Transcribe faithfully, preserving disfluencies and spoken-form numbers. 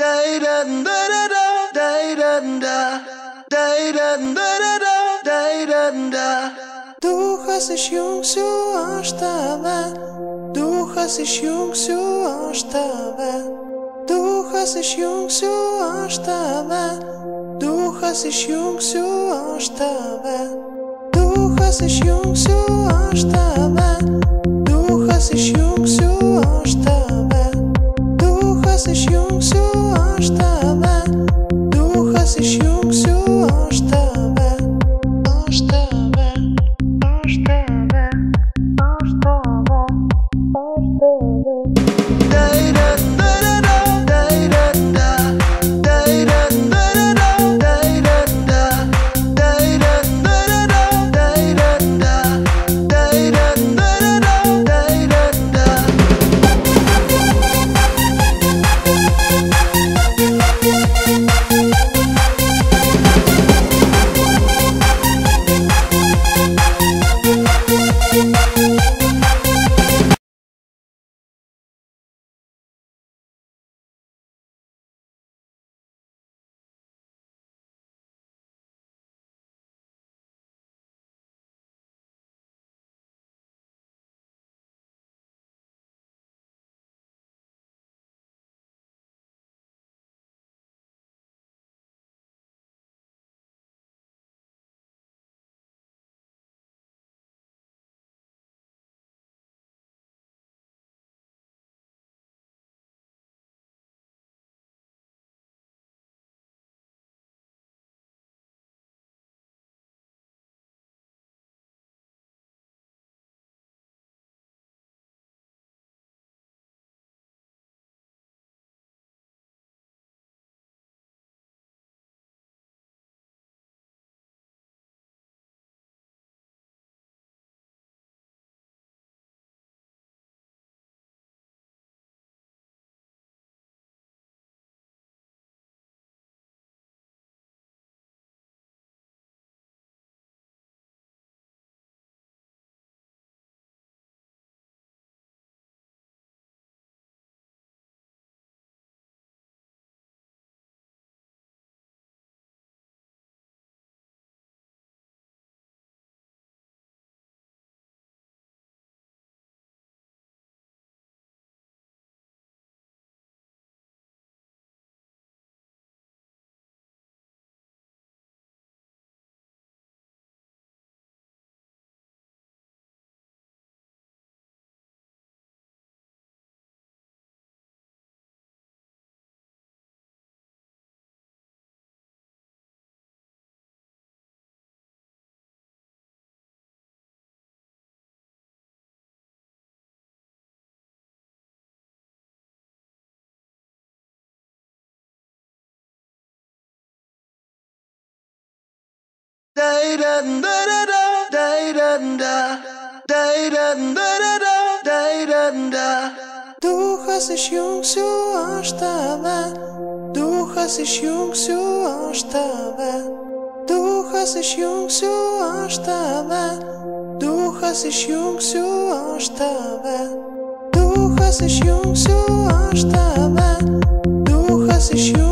Du hast dich jung so anstaben, du hast dich jung so anstaben, du hast dich jung so anstaben, du hast dich jung so anstaben, du hast dich jung so anstaben, du hast dich jung so anstaben, du hast dich jung so anstaben, du hast dich jung so anstaben, anstaben, anstaben, anstaben, Du hast dich jung so anstaben, du hast dich jung so anstaben, du hast dich jung so anstaben, du hast dich jung so anstaben, du hast dich jung so anstaben, du hast dich jung